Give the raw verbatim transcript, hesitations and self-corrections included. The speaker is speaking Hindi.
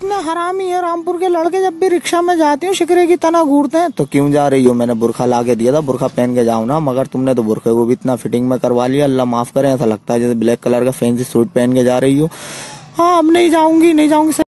इतने हरामी है रामपुर के लड़के, जब भी रिक्शा में जाती हूँ शिकरे की तना घूरते हैं। तो क्यों जा रही हो? मैंने बुरखा ला के दिया था, बुरखा पहन के जाओ ना, मगर तुमने तो बुरखे को भी इतना फिटिंग में करवा लिया, अल्लाह माफ करे, ऐसा लगता है जैसे ब्लैक कलर का फैंसी सूट पहन के जा रही हो। हाँ अब नहीं जाऊंगी, नहीं जाऊंगी।